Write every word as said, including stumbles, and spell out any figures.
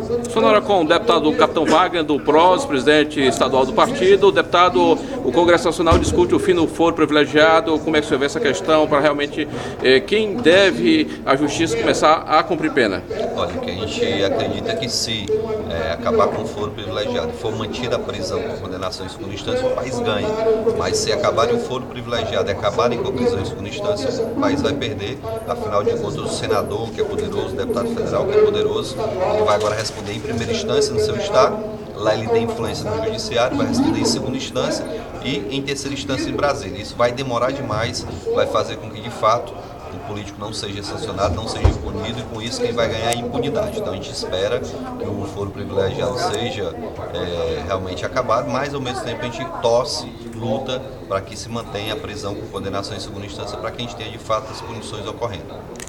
Sonora com o deputado Capitão Wagner, do P R O S, presidente estadual do partido. Deputado, o Congresso Nacional discute o fim do foro privilegiado. Como é que você vê essa questão para realmente eh, quem deve a justiça começar a cumprir pena? Olha, que a gente acredita que se é, acabar com o foro privilegiado e for mantida a prisão com condenação em segunda instância, o país ganha. Mas se acabarem o foro privilegiado e acabarem com a prisão em segunda instância, o país vai perder. Afinal de contas, o senador, que é poderoso, o deputado federal, que é poderoso, ele vai agora responder em primeira instância no seu estado. Lá ele tem influência no judiciário, vai responder em segunda instância e em terceira instância em Brasília. Isso vai demorar demais, vai fazer com que, de fato, o político não seja sancionado, não seja punido, e com isso quem vai ganhar é a impunidade. Então a gente espera que o foro privilegiado seja é, realmente acabado, mas ao mesmo tempo a gente torce, luta para que se mantenha a prisão com condenação em segunda instância, para que a gente tenha de fato as punições ocorrendo.